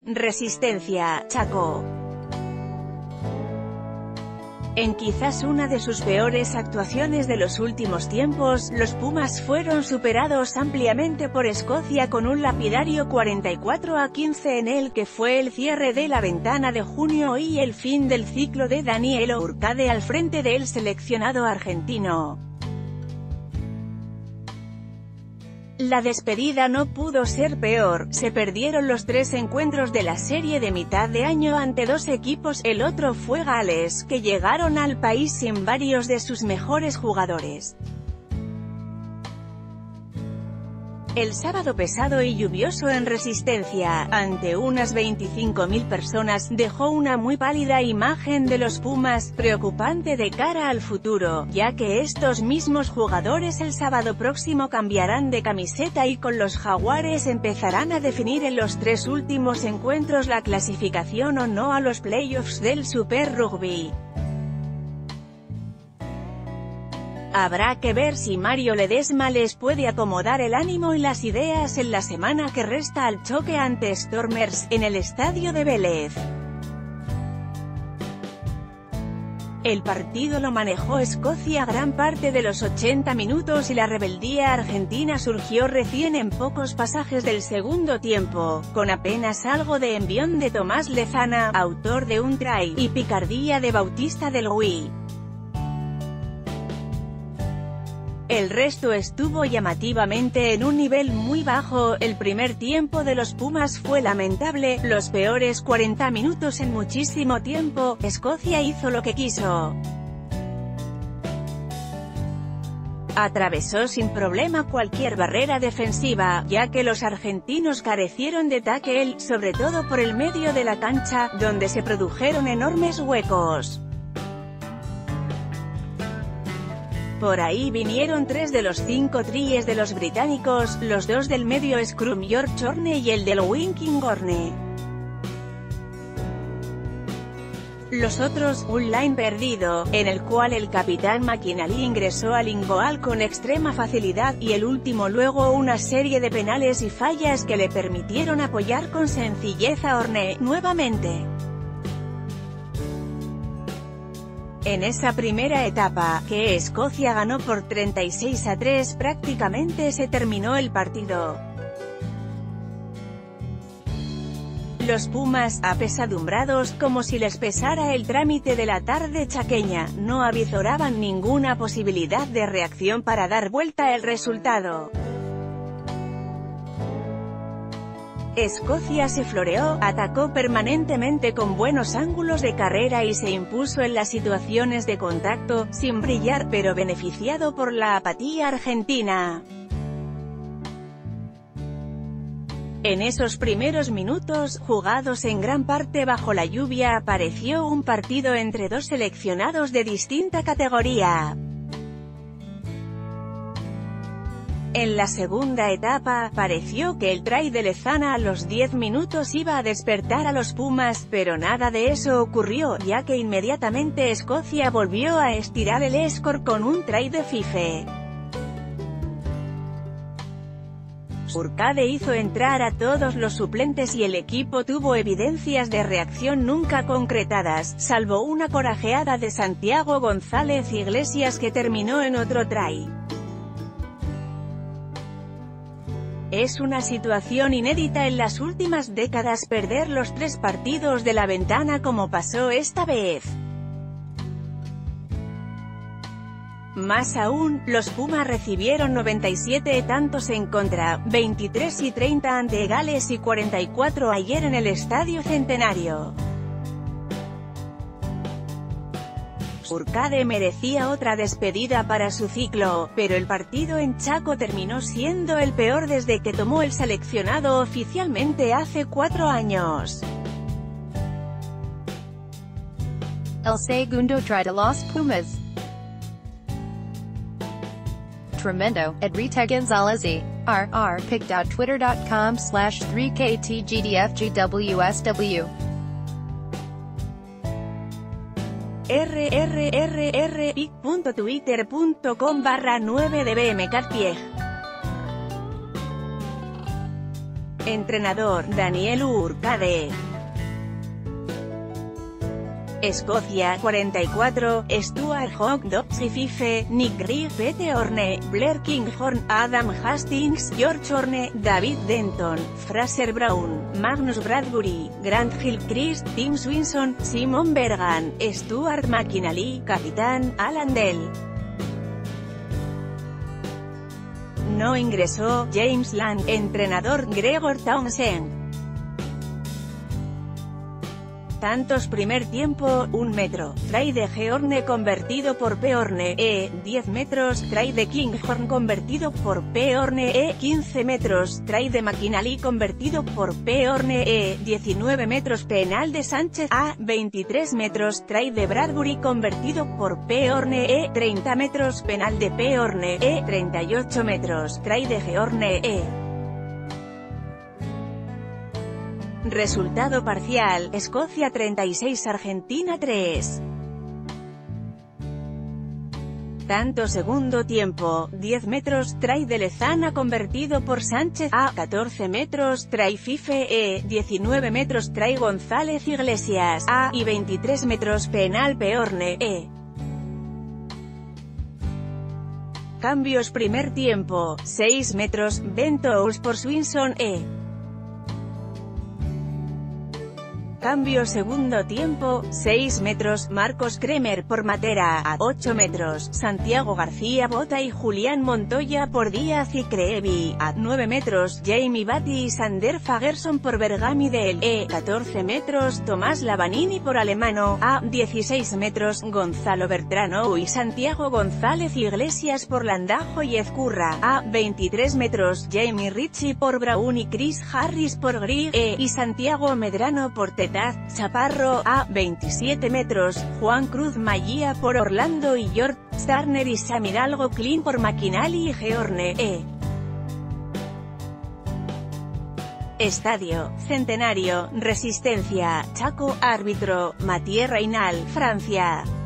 Resistencia, Chaco. En quizás una de sus peores actuaciones de los últimos tiempos, los Pumas fueron superados ampliamente por Escocia con un lapidario 44-15 en el que fue el cierre de la ventana de junio y el fin del ciclo de Daniel Urcade al frente del seleccionado argentino. La despedida no pudo ser peor, se perdieron los 3 encuentros de la serie de mitad de año ante 2 equipos, el otro fue Gales, que llegaron al país sin varios de sus mejores jugadores. El sábado pesado y lluvioso en Resistencia, ante unas 25.000 personas, dejó una muy pálida imagen de los Pumas, preocupante de cara al futuro, ya que estos mismos jugadores el sábado próximo cambiarán de camiseta y con los Jaguares empezarán a definir en los 3 últimos encuentros la clasificación o no a los playoffs del Super Rugby. Habrá que ver si Mario Ledesma les puede acomodar el ánimo y las ideas en la semana que resta al choque ante Stormers, en el estadio de Vélez. El partido lo manejó Escocia gran parte de los 80 minutos y la rebeldía argentina surgió recién en pocos pasajes del segundo tiempo, con apenas algo de envión de Tomás Lezana, autor de un try, y picardía de Bautista del Gui. El resto estuvo llamativamente en un nivel muy bajo. El primer tiempo de los Pumas fue lamentable, los peores 40 minutos en muchísimo tiempo. Escocia hizo lo que quiso. Atravesó sin problema cualquier barrera defensiva, ya que los argentinos carecieron de tackle, sobre todo por el medio de la cancha, donde se produjeron enormes huecos. Por ahí vinieron 3 de los 5 tries de los británicos, los 2 del medio scrum George Horne y el del Winking Horne. Los otros, un line perdido, en el cual el capitán McInally ingresó al ingoal con extrema facilidad, y el último luego una serie de penales y fallas que le permitieron apoyar con sencillez a Horne, nuevamente. En esa primera etapa, que Escocia ganó por 36-3, prácticamente se terminó el partido. Los Pumas, apesadumbrados, como si les pesara el trámite de la tarde chaqueña, no avisoraban ninguna posibilidad de reacción para dar vuelta el resultado. Escocia se floreó, atacó permanentemente con buenos ángulos de carrera y se impuso en las situaciones de contacto, sin brillar pero beneficiado por la apatía argentina. En esos primeros minutos, jugados en gran parte bajo la lluvia, pareció un partido entre 2 seleccionados de distinta categoría. En la segunda etapa, pareció que el try de Lezana a los 10 minutos iba a despertar a los Pumas, pero nada de eso ocurrió, ya que inmediatamente Escocia volvió a estirar el score con un try de Fife. Urcade hizo entrar a todos los suplentes y el equipo tuvo evidencias de reacción nunca concretadas, salvo una corajeada de Santiago González Iglesias que terminó en otro try. Es una situación inédita en las últimas décadas perder los 3 partidos de la ventana como pasó esta vez. Más aún, los Pumas recibieron 97 tantos en contra, 23 y 30 ante Gales y 44 ayer en el Estadio Centenario. Urcade merecía otra despedida para su ciclo, pero el partido en Chaco terminó siendo el peor desde que tomó el seleccionado oficialmente hace 4 años. El segundo try de los Pumas. Tremendo, at Rita Gonzalez E. R. Picked out twitter.com/3ktgdfgwsw. pic.twitter.com/9dbmcatpieg Entrenador, Daniel Urquhart. Escocia, 44, Stuart Hogg, Dobbs Fife, Nick Grigg, Pete Horne, Blair Kinghorn, Adam Hastings, George Horne, David Denton, Fraser Brown, Magnus Bradbury, Grant Gilchrist, Tim Swinson, Simon Bergan, Stuart McInally, Capitán, Alan Dell. No ingresó, James Lang, Entrenador, Gregor Townsend. Tantos primer tiempo, 1 metro, try de Horne convertido por P. Horne, 10 metros, try de Kinghorn convertido por P. Horne, 15 metros, try de McInally convertido por P. Horne, 19 metros, penal de Sánchez, 23 metros, try de Bradbury convertido por P. Horne, 30 metros, penal de P. Horne, 38 metros, try de Horne, Resultado parcial, Escocia 36 Argentina 3. Tanto segundo tiempo, 10 metros, try de Lezana convertido por Sánchez, 14 metros, try Fife, 19 metros, try González Iglesias, y 23 metros, penal P. Horne, Cambios primer tiempo, 6 metros, Bentous por Swinson, Cambio segundo tiempo, 6 metros, Marcos Kremer por Matera, 8 metros, Santiago García Bota y Julián Montoya por Díaz y Creevy, 9 metros, Jamie Batty y Sander Fagerson por Bergami del 14 metros, Tomás Lavanini por Alemano, 16 metros, Gonzalo Bertrano y Santiago González Iglesias por Landajo y Ezcurra, 23 metros, Jamie Ritchie por Brown y Chris Harris por Grigg, y Santiago Medrano por Chaparro, 27 metros, Juan Cruz Magia por Orlando y George Starner y Sam Hidalgo Klein por McInally y Horne, Estadio Centenario, Resistencia, Chaco, Árbitro, Mathieu Reynal, Francia.